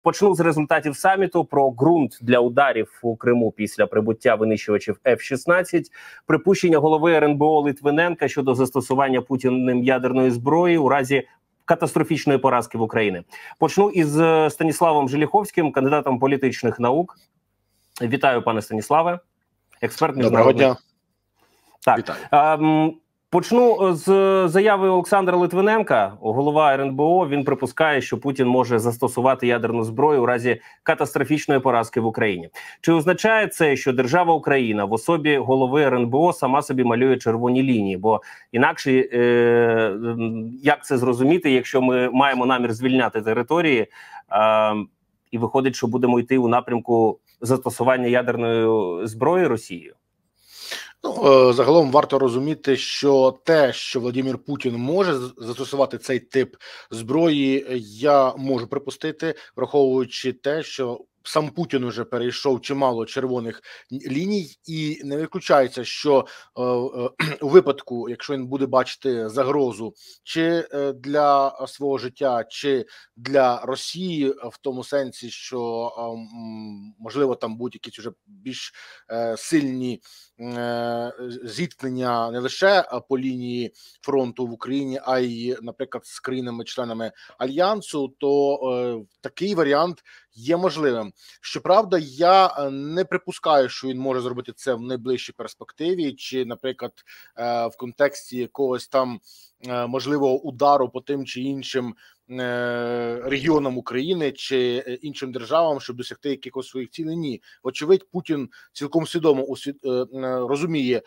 Почну з результатів саміту про ґрунт для ударів у Криму після прибуття винищувачів F-16, припущення голови РНБО Литвиненка щодо застосування Путіним ядерної зброї у разі катастрофічної поразки в Україні. Почну із Станіславом Желіховським, кандидатом політичних наук. Вітаю, пане Станіславе. Експерт міжнародний. Доброго дня. Так. Вітаю. Почну з заяви Олександра Литвиненка, голова РНБО. Він припускає, що Путін може застосувати ядерну зброю у разі катастрофічної поразки в Україні. Чи означає це, що держава Україна в особі голови РНБО сама собі малює червоні лінії? Бо інакше, як це зрозуміти, якщо ми маємо намір звільняти території, і виходить, що будемо йти у напрямку застосування ядерної зброї Росією? Ну, загалом варто розуміти, що те, що Владимир Путін може застосувати цей тип зброї, я можу припустити, враховуючи те, що сам Путін уже перейшов чимало червоних ліній, і не виключається, що у випадку, якщо він буде бачити загрозу чи для свого життя, чи для Росії, в тому сенсі, що можливо там будуть якісь уже більш сильні зіткнення не лише по лінії фронту в Україні, а й, наприклад, з країнами-членами Альянсу, то такий варіант є можливим. Щоправда, я не припускаю, що він може зробити це в найближчій перспективі, чи, наприклад, в контексті якогось там можливого удару по тим чи іншим регіонам України чи іншим державам, щоб досягти якихось своїх цілей. Ні. Вочевидь, Путін цілком свідомо розуміє,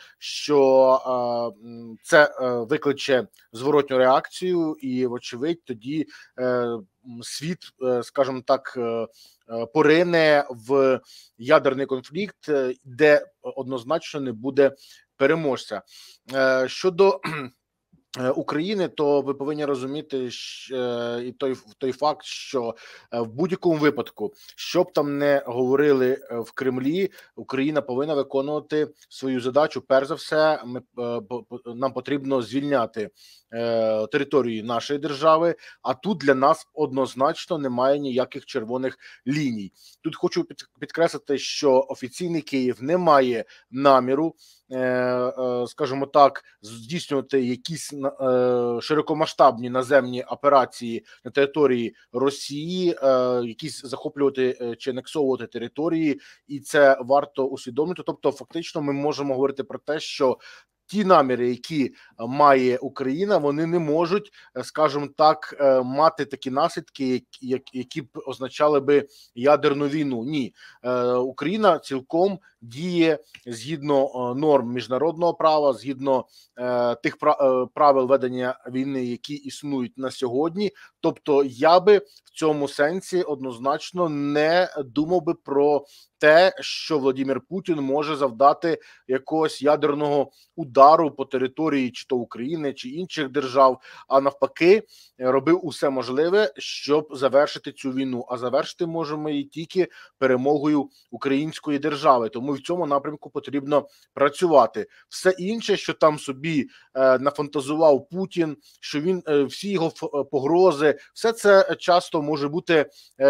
що це викличе зворотню реакцію, і, вочевидь, тоді світ, скажімо так, порине в ядерний конфлікт, де однозначно не буде переможця. Щодо України, то ви повинні розуміти і той факт, що в будь-якому випадку, що б там не говорили в Кремлі, Україна повинна виконувати свою задачу. Перш за все, нам потрібно звільняти території нашої держави, а тут для нас однозначно немає ніяких червоних ліній. Тут хочу підкреслити, що офіційний Київ не має наміру, скажімо так, здійснювати якісь широкомасштабні наземні операції на території Росії, якісь захоплювати чи анексовувати території, і це варто усвідомити. Тобто, фактично, ми можемо говорити про те, що ті наміри, які має Україна, вони не можуть, скажімо так, мати такі наслідки, які б означали би ядерну війну. Ні, Україна цілком діє згідно норм міжнародного права, згідно тих правил ведення війни, які існують на сьогодні. Тобто я би в цьому сенсі однозначно не думав би про те, що Владимир Путін може завдати якогось ядерного удару по території чи то України, чи інших держав, а навпаки робив усе можливе, щоб завершити цю війну. А завершити можемо її тільки перемогою української держави. Тому в цьому напрямку потрібно працювати. Все інше, що там собі нафантазував Путін, що він всі його погрози, все це часто може бути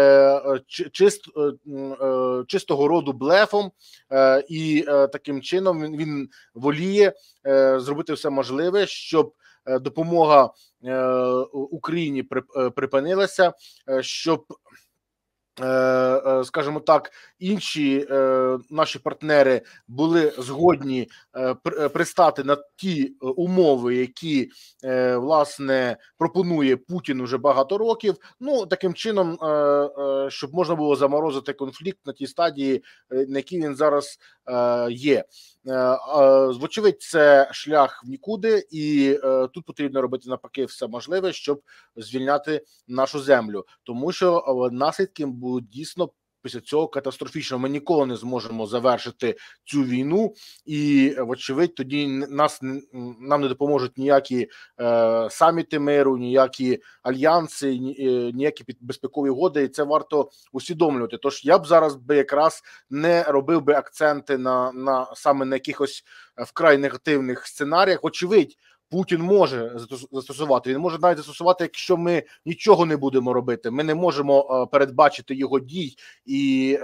чистого роду блефом, і таким чином він воліє зробити все можливе, щоб допомога Україні припинилася, щоб, скажімо так, інші наші партнери були згодні пристати на ті умови, які, власне, пропонує Путін уже багато років. Ну, таким чином, щоб можна було заморозити конфлікт на тій стадії, на якій він зараз є. Вочевидь, це шлях в нікуди, і тут потрібно робити навпаки все можливе, щоб звільняти нашу землю, тому що наслідки будуть дійсно після цього катастрофічно. Ми ніколи не зможемо завершити цю війну, і, вочевидь, тоді нам не допоможуть ніякі саміти миру, ніякі альянси, ніякі безпекові угоди, і це варто усвідомлювати. Тож я б зараз якраз не робив би акценти саме на якихось вкрай негативних сценаріях. Очевидь, Путін може застосувати. Він може навіть застосувати, якщо ми нічого не будемо робити. Ми не можемо передбачити його дій, і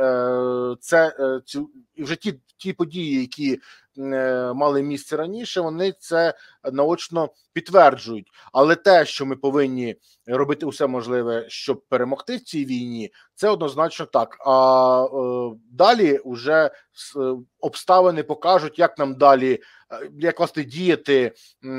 і вже ті події, які мали місце раніше, вони це наочно підтверджують. Але те, що ми повинні робити усе можливе, щоб перемогти в цій війні, це однозначно так. А далі вже обставини покажуть, як нам далі, як власне діяти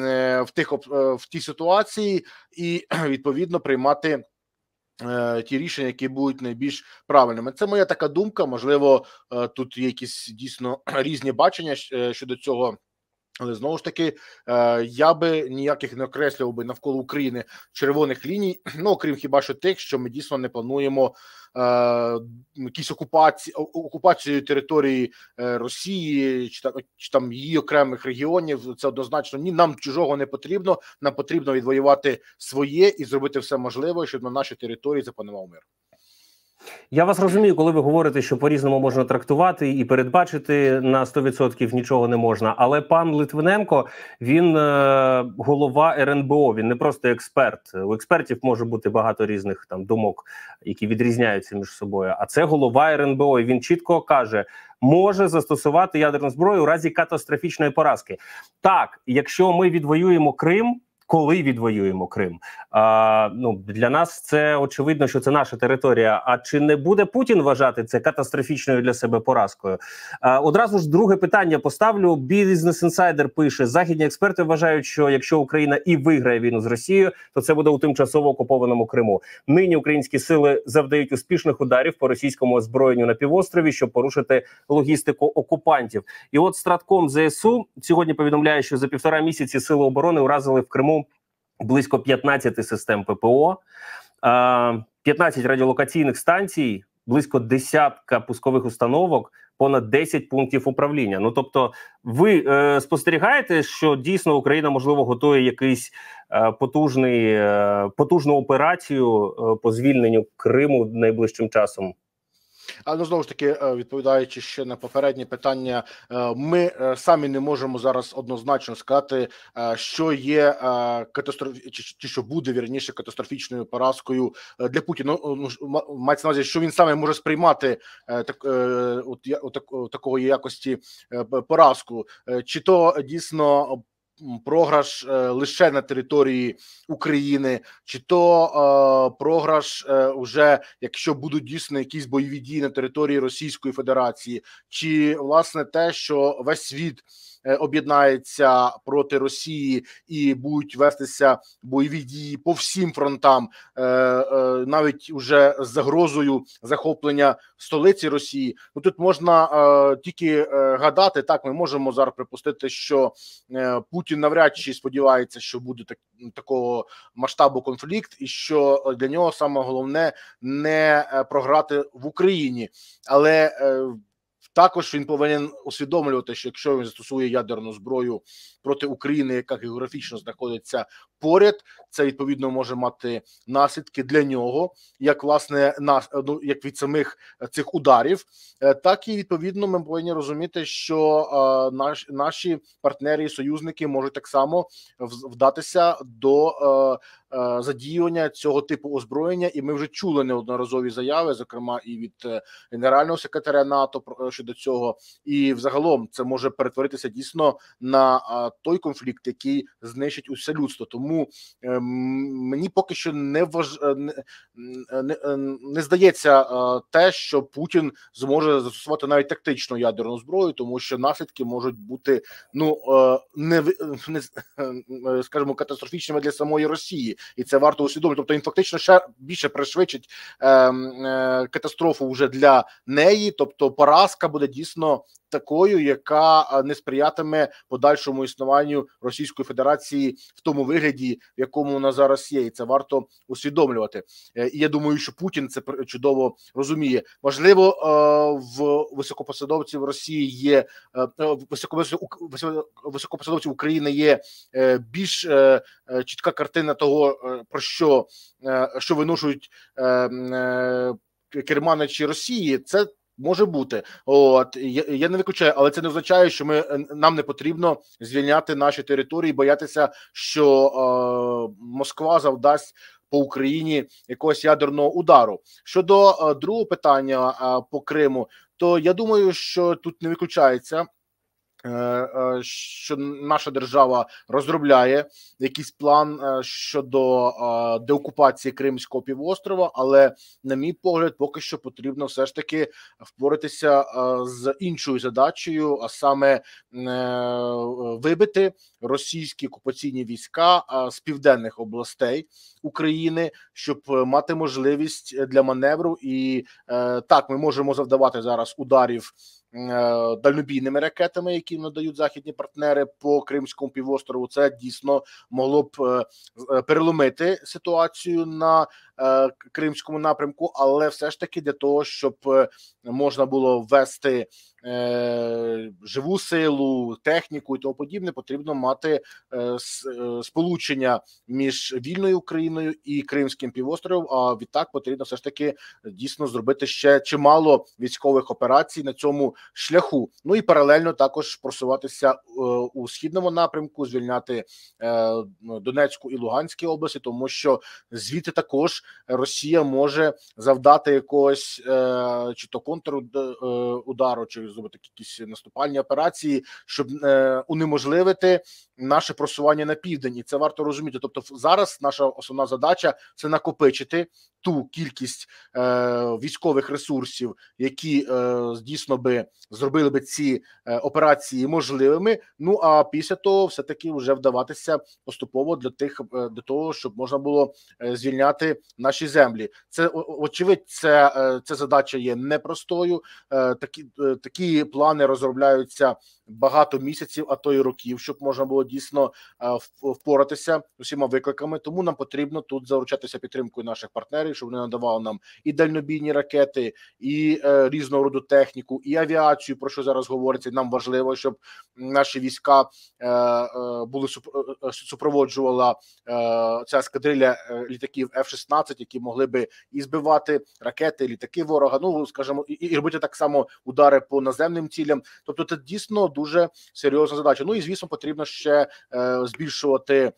в тій ситуації і відповідно приймати ті рішення, які будуть найбільш правильними. Це моя така думка. Можливо, тут є якісь дійсно різні бачення щодо цього. Але знову ж таки, я би ніяких не окреслював би навколо України червоних ліній, ну, окрім хіба що тих, що ми дійсно не плануємо якісь окупацію території Росії чи там її окремих регіонів. Це однозначно ні, нам чужого не потрібно, нам потрібно відвоювати своє і зробити все можливе, щоб на нашій території запанував мир. Я вас розумію, коли ви говорите, що по-різному можна трактувати і передбачити на 100% нічого не можна. Але пан Литвиненко, він голова РНБО, він не просто експерт. У експертів може бути багато різних там думок, які відрізняються між собою. А це голова РНБО, і він чітко каже, може застосувати ядерну зброю у разі катастрофічної поразки. Так, якщо ми відвоюємо Крим, коли відвоюємо Крим. Для нас це очевидно, що це наша територія. А чи не буде Путін вважати це катастрофічною для себе поразкою? Одразу ж друге питання поставлю. Business Insider пише, західні експерти вважають, що якщо Україна і виграє війну з Росією, то це буде у тимчасово окупованому Криму. Нині українські сили завдають успішних ударів по російському озброєнню на півострові, щоб порушити логістику окупантів. І от Стратком ЗСУ сьогодні повідомляє, що за 1,5 місяці сили оборони уразили в Криму близько 15 систем ППО, 15 радіолокаційних станцій, близько десятка пускових установок, понад 10 пунктів управління. Ну, тобто, ви спостерігаєте, що дійсно Україна, можливо, готує якийсь потужну операцію по звільненню Криму найближчим часом? Ну, знову ж таки, відповідаючи ще на попереднє питання, ми самі не можемо зараз однозначно сказати, що є чи що буде, вірніше, катастрофічною поразкою для Путіна. Мається на увазі, що він саме може сприймати такої якості поразку. Чи то дійсно програш лише на території України, чи то програш вже, якщо будуть дійсно якісь бойові дії на території Російської Федерації, чи власне те, що весь світ об'єднається проти Росії і будуть вестися бойові дії по всім фронтам, навіть уже з загрозою захоплення столиці Росії. Ну, тут можна тільки гадати, так, ми можемо зараз припустити, що Путін навряд чи сподівається, що буде такого масштабу конфлікт, і що для нього саме головне не програти в Україні. Але також він повинен усвідомлювати, що якщо він застосує ядерну зброю проти України, яка географічно знаходиться поряд, це відповідно може мати наслідки для нього, як власне як від самих цих ударів, так і відповідно ми повинні розуміти, що наші партнери і союзники можуть так само вдатися до задіювання цього типу озброєння, і ми вже чули неодноразові заяви, зокрема і від генерального секретаря НАТО щодо цього, і взагалом це може перетворитися дійсно на той конфлікт, який знищить усе людство. Тому мені поки що не здається те, що Путін зможе застосувати навіть тактичну ядерну зброю, тому що наслідки можуть бути скажімо, катастрофічними для самої Росії, і це варто усвідомити. Тобто він фактично ще більше пришвидшить катастрофу вже для неї, тобто поразка буде дійсно такою, яка не сприятиме подальшому існуванню Російської Федерації в тому вигляді, в якому вона зараз є, і це варто усвідомлювати. І я думаю, що Путін це чудово розуміє. Можливо, в високопосадовців Росії є, високопосадовців України є більш чітка картина того, про що виношують керманичі Росії. Це Може бути, от я не виключаю, але це не означає, що нам не потрібно звільняти наші території, боятися, що Москва завдасть по Україні якогось ядерного удару. Щодо другого питання по Криму, то я думаю, що тут не виключається, що наша держава розробляє якийсь план щодо деокупації Кримського півострова, але, на мій погляд, поки що потрібно все ж таки впоратися з іншою задачею, а саме вибити російські окупаційні війська з південних областей України, щоб мати можливість для маневру. І так, ми можемо завдавати зараз ударів дальнобійними ракетами, які надають західні партнери по Кримському півострову. Це дійсно могло б переломити ситуацію на Кримському напрямку, але все ж таки для того, щоб можна було ввести живу силу, техніку і тому подібне, потрібно мати сполучення між вільною Україною і Кримським півостровом, а відтак потрібно все ж таки дійсно зробити ще чимало військових операцій на цьому шляху. Ну і паралельно також просуватися у східному напрямку, звільняти Донецьку і Луганські області, тому що звідти також Росія може завдати якогось чи то контрудару, чи зробити якісь наступальні операції, щоб унеможливити наше просування на південь. І це варто розуміти. Тобто зараз наша основна задача – це накопичити ту кількість військових ресурсів, які дійсно би зробили би ці операції можливими. Ну а після того все-таки вже вдаватися поступово для того, щоб можна було звільняти наші землі. Це очевидь, це задача є непростою. Такі плани розробляються багато місяців, а то й років, щоб можна було дійсно впоратися з усіма викликами. Тому нам потрібно тут заручатися підтримкою наших партнерів, щоб вони надавали нам і дальнобійні ракети, і різного роду техніку, і авіацію, про що зараз говориться. Нам важливо, щоб наші війська супроводжувала ця ескадрилля літаків F-16, які могли би і збивати ракети, літаки ворога, ну, скажімо, і робити так само удари по наземним цілям. Тобто це дійсно дуже серйозна задача. Ну і, звісно, потрібно ще збільшувати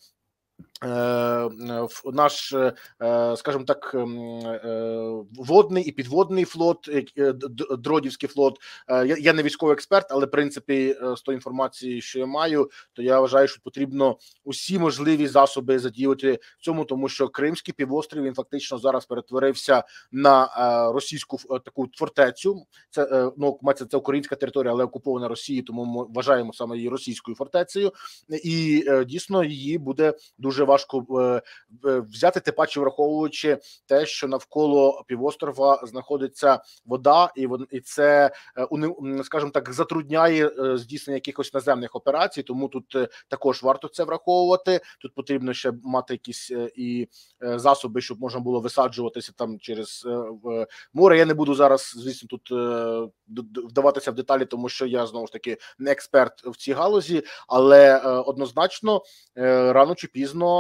наш, скажімо так, водний і підводний флот, дродівський флот. Я не військовий експерт, але в принципі з тої інформації, що я маю, то я вважаю, що потрібно усі можливі засоби задіяти в цьому, тому що Кримський півострів, він фактично зараз перетворився на російську таку фортецю. Це, ну, це українська територія, але окупована Росією, тому ми вважаємо саме її російською фортецею, і дійсно її буде дуже важко взяти, тим паче враховуючи те, що навколо півострова знаходиться вода, і це, скажімо так, затрудняє здійснення якихось наземних операцій, тому тут також варто це враховувати. Тут потрібно ще мати якісь і засоби, щоб можна було висаджуватися там через море. Я не буду зараз, звісно, тут вдаватися в деталі, тому що я, знову ж таки, не експерт в цій галузі, але однозначно рано чи пізно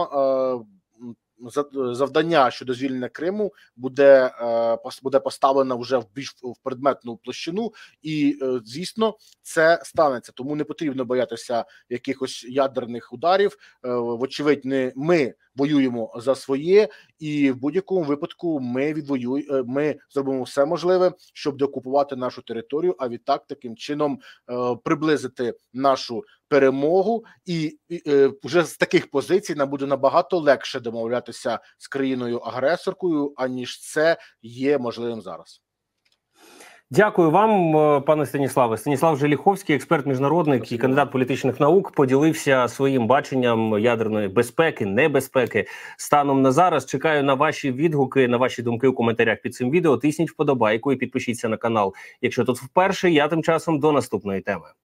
завдання щодо звільнення Криму буде поставлено вже в більш в предметну площину, і, звісно, це станеться. Тому не потрібно боятися якихось ядерних ударів. Вочевидь, ми воюємо за своє, і в будь-якому випадку ми зробимо все можливе, щоб деокупувати нашу територію, а відтак таким чином приблизити нашу перемогу, і вже з таких позицій нам буде набагато легше домовлятися з країною-агресоркою, аніж це є можливим зараз. Дякую вам, пане Станіславе. Станіслав Желіховський, експерт-міжнародник і кандидат політичних наук, поділився своїм баченням ядерної безпеки, небезпеки станом на зараз. Чекаю на ваші відгуки, на ваші думки у коментарях під цим відео. Тисніть вподобайку і підпишіться на канал, якщо тут вперше. Я тим часом до наступної теми.